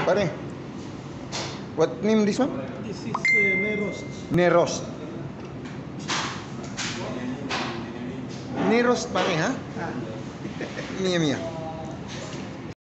Pare, what name this one? This is Neros. Neros. Neros pare ha? Ah, Mia mia.